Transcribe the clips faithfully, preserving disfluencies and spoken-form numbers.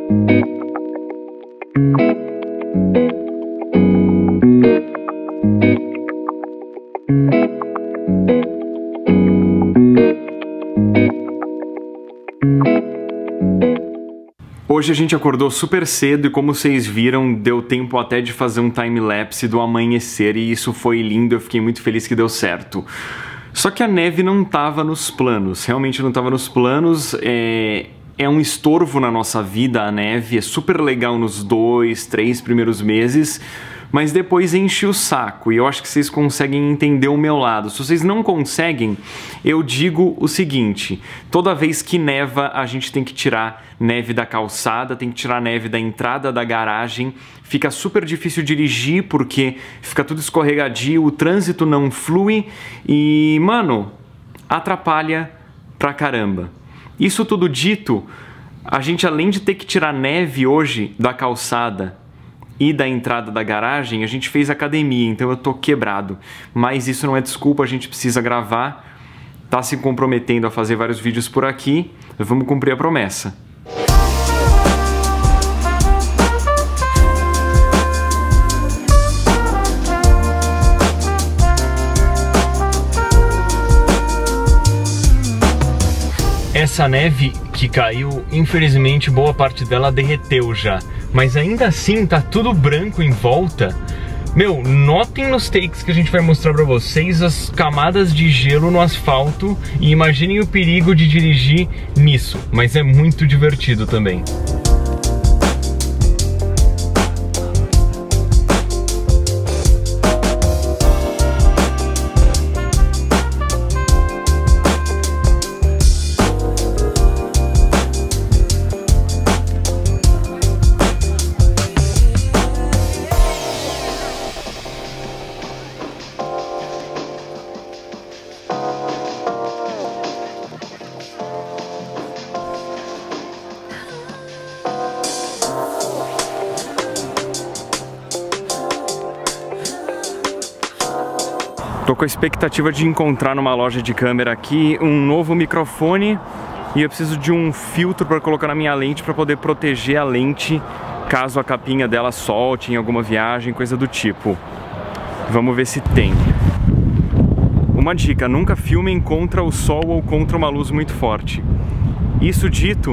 Hoje a gente acordou super cedo e, como vocês viram, deu tempo até de fazer um time-lapse do amanhecer e isso foi lindo, eu fiquei muito feliz que deu certo. Só que a neve não estava nos planos, realmente não estava nos planos, é... é um estorvo na nossa vida a neve, é super legal nos dois, três primeiros meses, mas depois enche o saco e eu acho que vocês conseguem entender o meu lado. Se vocês não conseguem, eu digo o seguinte: toda vez que neva a gente tem que tirar neve da calçada, tem que tirar neve da entrada da garagem, fica super difícil dirigir porque fica tudo escorregadio, o trânsito não flui e, mano, atrapalha pra caramba. Isso tudo dito, a gente, além de ter que tirar neve hoje da calçada e da entrada da garagem, a gente fez academia, então eu tô quebrado. Mas isso não é desculpa, a gente precisa gravar, tá se comprometendo a fazer vários vídeos por aqui, vamos cumprir a promessa. Essa neve que caiu, infelizmente boa parte dela derreteu já, mas ainda assim tá tudo branco em volta. Meu, notem nos takes que a gente vai mostrar pra vocês as camadas de gelo no asfalto e imaginem o perigo de dirigir nisso, mas é muito divertido também. Tô com a expectativa de encontrar numa loja de câmera aqui um novo microfone e eu preciso de um filtro para colocar na minha lente para poder proteger a lente caso a capinha dela solte em alguma viagem, coisa do tipo. Vamos ver se tem. Uma dica: nunca filmem contra o sol ou contra uma luz muito forte. Isso dito,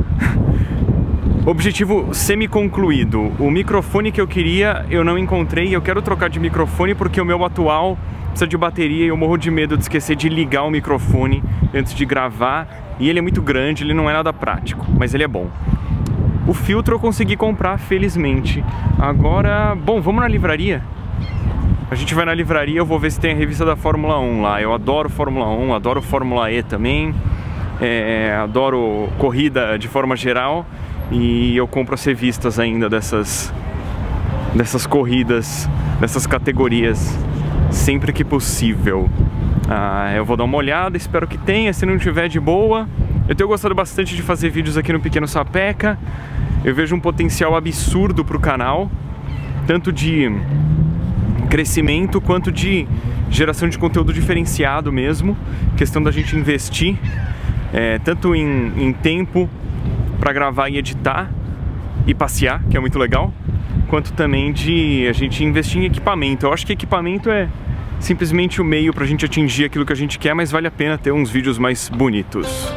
objetivo semi-concluído. O microfone que eu queria eu não encontrei, eu quero trocar de microfone porque o meu atual precisa de bateria e eu morro de medo de esquecer de ligar o microfone antes de gravar, e ele é muito grande, ele não é nada prático, mas ele é bom. O filtro eu consegui comprar, felizmente. Agora, bom, vamos na livraria? A gente vai na livraria, eu vou ver se tem a revista da Fórmula um lá. Eu adoro Fórmula um, adoro Fórmula E também, é, adoro corrida de forma geral, e eu compro as revistas ainda dessas, dessas corridas, dessas categorias, sempre que possível. Ah, eu vou dar uma olhada, espero que tenha, se não tiver, de boa. Eu tenho gostado bastante de fazer vídeos aqui no Pequeno Sapeca. Eu vejo um potencial absurdo pro canal, tanto de crescimento quanto de geração de conteúdo diferenciado mesmo. Questão da gente investir é, tanto em, em tempo para gravar e editar e passear, que é muito legal, quanto também de a gente investir em equipamento. Eu acho que equipamento é simplesmente o meio pra gente atingir aquilo que a gente quer, mas vale a pena ter uns vídeos mais bonitos.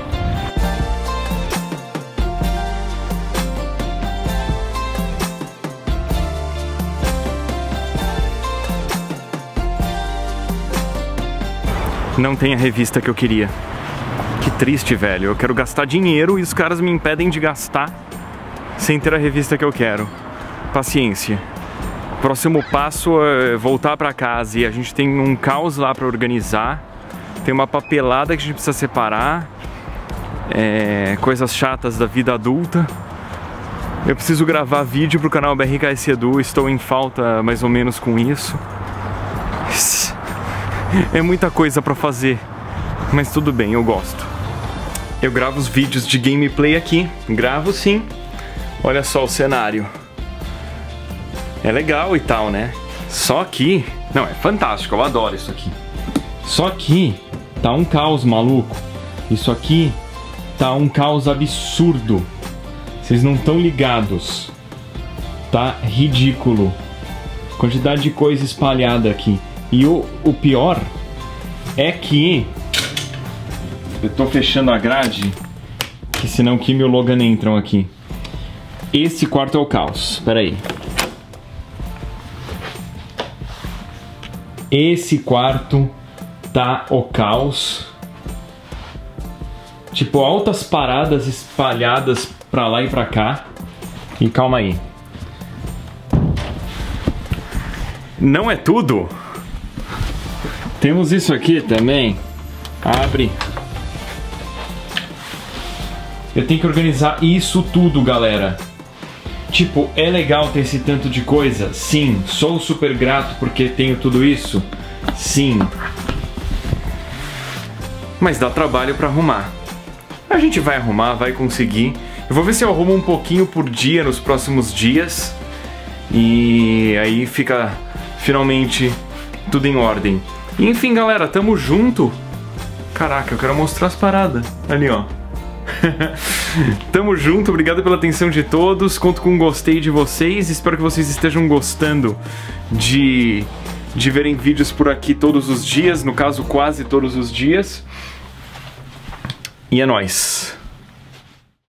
Não tem a revista que eu queria. Que triste, velho. Eu quero gastar dinheiro e os caras me impedem de gastar sem ter a revista que eu quero. Paciência. Próximo passo é voltar pra casa e a gente tem um caos lá pra organizar. Tem uma papelada que a gente precisa separar. É, coisas chatas da vida adulta. Eu preciso gravar vídeo pro canal B R K S Edu. Estou em falta mais ou menos com isso. É muita coisa pra fazer, mas tudo bem, eu gosto. Eu gravo os vídeos de gameplay aqui. Gravo sim. Olha só o cenário. É legal e tal, né? Só que... Não, é fantástico, eu adoro isso aqui. Só que tá um caos maluco. Isso aqui tá um caos absurdo. Vocês não estão ligados. Tá ridículo. Quantidade de coisa espalhada aqui. E o, o pior é que eu tô fechando a grade, que senão Kim e o Logan entram aqui. Esse quarto é o caos. Pera aí. Esse quarto tá o caos. Tipo, altas paradas espalhadas pra lá e pra cá. E calma aí. Não é tudo. Temos isso aqui também. Abre. Eu tenho que organizar isso tudo, galera. Tipo, é legal ter esse tanto de coisa? Sim. Sou super grato porque tenho tudo isso? Sim. Mas dá trabalho pra arrumar. A gente vai arrumar, vai conseguir. Eu vou ver se eu arrumo um pouquinho por dia nos próximos dias. E aí fica finalmente tudo em ordem. E, enfim, galera, tamo junto. Caraca, eu quero mostrar as paradas. Ali, ó. Tamo junto, obrigado pela atenção de todos. Conto com um gostei de vocês. Espero que vocês estejam gostando de, de verem vídeos por aqui todos os dias. No caso, quase todos os dias. E é nóis.